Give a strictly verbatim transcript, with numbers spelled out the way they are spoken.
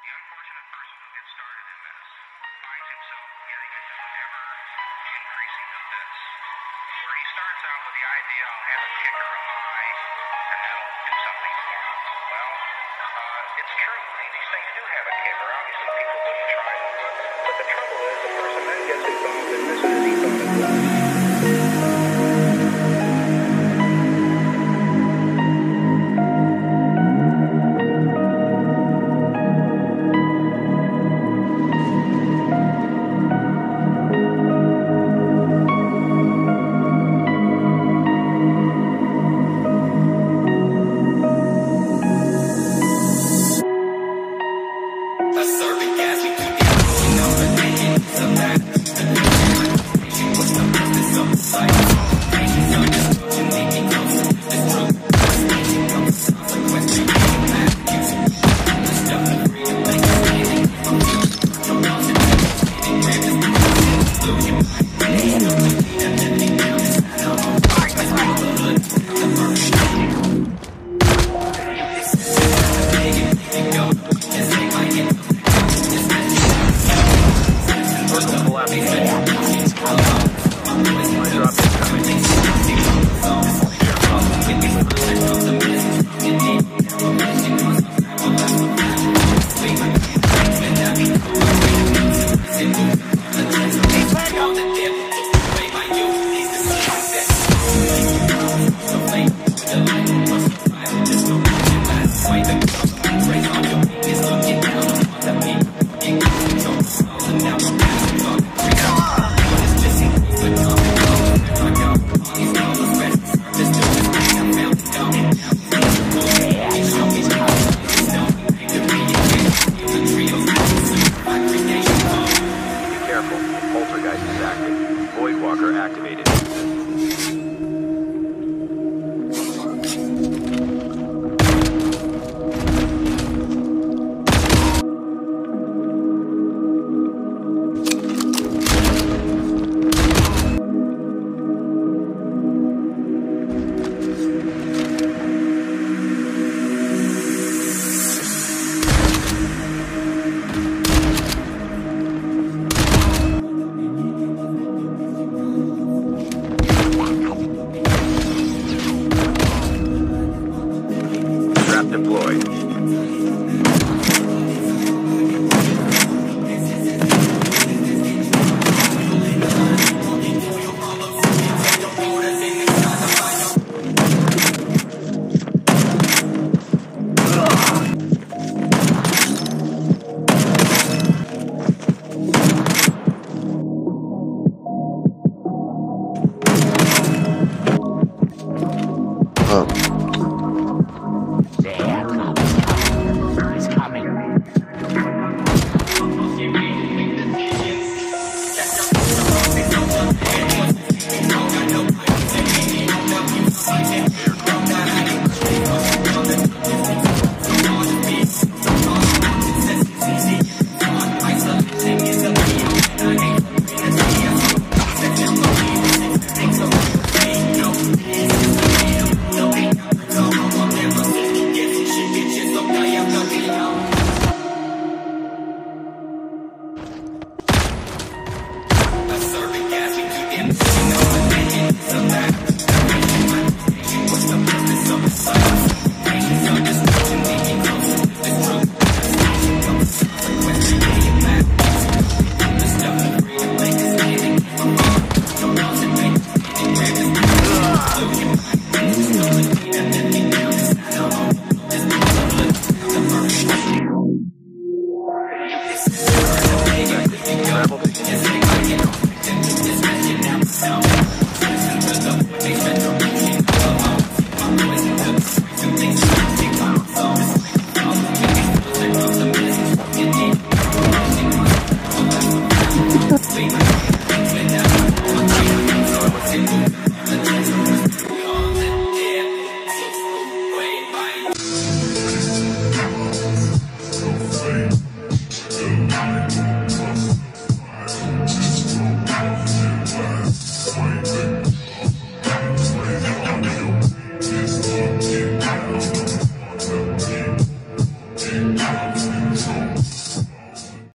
The unfortunate person who gets started in this finds himself getting into an ever-increasing abyss, where he starts out with the idea, I'll have a kicker of mine, and that'll do something for him. Well, uh, it's true. These things do have a kicker. Obviously, people wouldn't try them. But the trouble is, the person then gets involved in this as he thought it was. Thank you.